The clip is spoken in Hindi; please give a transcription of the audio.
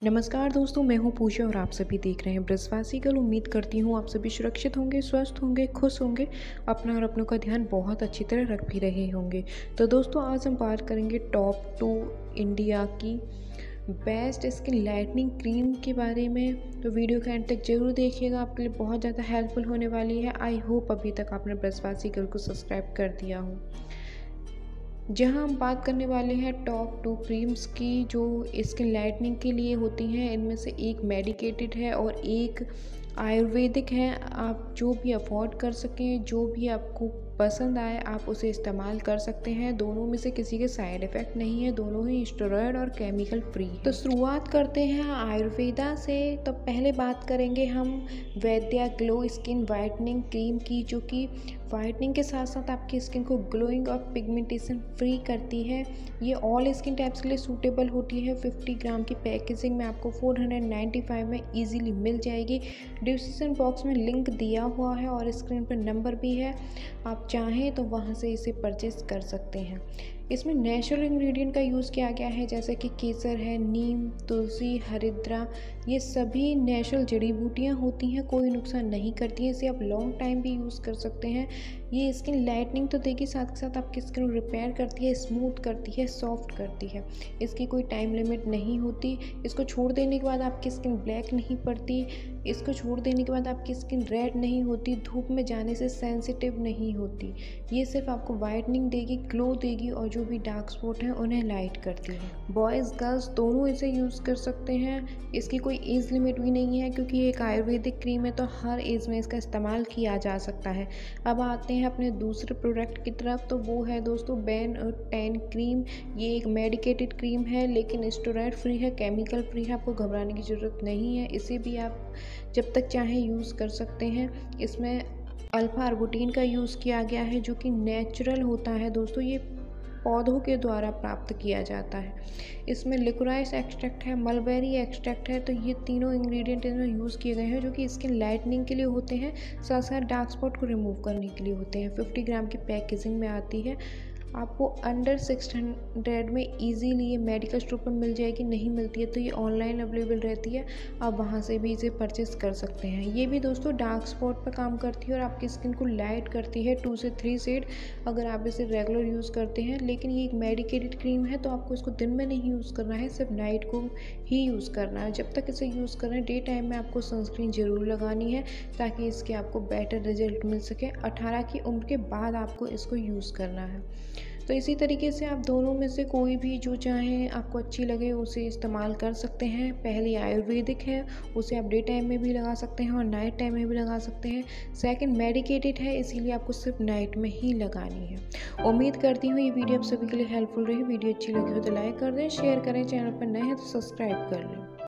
नमस्कार दोस्तों, मैं हूं पूजा और आप सभी देख रहे हैं ब्रिजवासी गर्ल। उम्मीद करती हूं आप सभी सुरक्षित होंगे, स्वस्थ होंगे, खुश होंगे, अपना और अपनों का ध्यान बहुत अच्छी तरह रख भी रहे होंगे। तो दोस्तों, आज हम बात करेंगे टॉप 2 इंडिया की बेस्ट स्किन लाइटनिंग क्रीम के बारे में। तो वीडियो का एंड तक जरूर देखिएगा, आपके लिए बहुत ज़्यादा हेल्पफुल होने वाली है। आई होप अभी तक आपने ब्रिजवासी गर्ल को सब्सक्राइब कर दिया हो। जहां हम बात करने वाले हैं टॉप 2 क्रीम्स की जो स्किन लाइटनिंग के लिए होती हैं। इनमें से एक मेडिकेटेड है और एक आयुर्वेदिक है। आप जो भी अफोर्ड कर सकें, जो भी आपको पसंद आए, आप उसे इस्तेमाल कर सकते हैं। दोनों में से किसी के साइड इफ़ेक्ट नहीं है, दोनों ही स्टेरॉयड और केमिकल फ्री है। तो शुरुआत करते हैं आयुर्वेदा से। तो पहले बात करेंगे हम वैद्या ग्लो स्किन वाइटनिंग क्रीम की, जो कि वाइटनिंग के साथ साथ आपकी स्किन को ग्लोइंग और पिगमेंटेशन फ्री करती है। ये ऑल स्किन टाइप्स के लिए सूटेबल होती है। 50 ग्राम की पैकेजिंग में आपको 495 में ईजीली मिल जाएगी। डिस्क्रिप्शन बॉक्स में लिंक दिया हुआ है और स्क्रीन पर नंबर भी है, आप चाहें तो वहां से इसे परचेज कर सकते हैं। इसमें नेचुरल इंग्रेडिएंट का यूज़ किया गया है, जैसे कि केसर है, नीम, तुलसी, हरिद्रा। ये सभी नेचुरल जड़ी बूटियाँ होती हैं, कोई नुकसान नहीं करती हैं। इसे आप लॉन्ग टाइम भी यूज़ कर सकते हैं। ये स्किन लाइटनिंग तो देगी, साथ के साथ आपकी स्किन को रिपेयर करती है, स्मूथ करती है, सॉफ्ट करती है। इसकी कोई टाइम लिमिट नहीं होती। इसको छोड़ देने के बाद आपकी स्किन ब्लैक नहीं पड़ती। इसको छोड़ देने के बाद आपकी स्किन रेड नहीं होती, धूप में जाने से सेंसिटिव नहीं होती। ये सिर्फ आपको वाइटनिंग देगी, ग्लो देगी और जो भी डार्क स्पॉट हैं उन्हें लाइट करती है। बॉयज़ गर्ल्स दोनों इसे यूज़ कर सकते हैं। इसकी कोई एज लिमिट भी नहीं है, क्योंकि ये एक आयुर्वेदिक क्रीम है, तो हर एज में इसका इस्तेमाल किया जा सकता है। अब आते हैं अपने दूसरे प्रोडक्ट की तरफ। तो वो है दोस्तों बैन और टैन क्रीम। ये एक मेडिकेटेड क्रीम है, लेकिन स्टेरॉइड फ्री है, केमिकल फ्री है। आपको घबराने की ज़रूरत नहीं है। इसे भी आप जब तक चाहें यूज़ कर सकते हैं। इसमें अल्फा-आर्बुटिन का यूज़ किया गया है, जो कि नेचुरल होता है दोस्तों। ये पौधों के द्वारा प्राप्त किया जाता है। इसमें लिकोराइस एक्सट्रैक्ट है, मलबेरी एक्सट्रैक्ट है। तो ये तीनों इंग्रेडिएंट इसमें यूज़ किए गए हैं, जो कि स्किन लाइटनिंग के लिए होते हैं, साथ साथ डार्क स्पॉट को रिमूव करने के लिए होते हैं। 50 ग्राम की पैकेजिंग में आती है। आपको अंडर 600 में ईजीली ये मेडिकल स्टोर पर मिल जाएगी। नहीं मिलती है तो ये ऑनलाइन अवेलेबल रहती है, आप वहाँ से भी इसे परचेस कर सकते हैं। ये भी दोस्तों डार्क स्पॉट पर काम करती है और आपकी स्किन को लाइट करती है 2 से 3 शेड, अगर आप इसे रेगुलर यूज़ करते हैं। लेकिन ये एक मेडिकेटेड क्रीम है, तो आपको इसको दिन में नहीं यूज़ करना है, सिर्फ नाइट को ही यूज़ करना है। जब तक इसे यूज़ कर रहे हैं, डे टाइम में आपको सनस्क्रीन ज़रूर लगानी है, ताकि इसके आपको बेटर रिजल्ट मिल सके। 18 की उम्र के बाद आपको इसको यूज़ करना है। तो इसी तरीके से आप दोनों में से कोई भी जो चाहें, आपको अच्छी लगे, उसे इस्तेमाल कर सकते हैं। पहली आयुर्वेदिक है, उसे आप डे टाइम में भी लगा सकते हैं और नाइट टाइम में भी लगा सकते हैं। सेकंड मेडिकेटेड है, इसीलिए आपको सिर्फ नाइट में ही लगानी है। उम्मीद करती हूँ ये वीडियो आप सभी के लिए हेल्पफुल रही। वीडियो अच्छी लगी हो तो लाइक कर दें, शेयर करें, चैनल पर नए हैं तो सब्सक्राइब कर लें।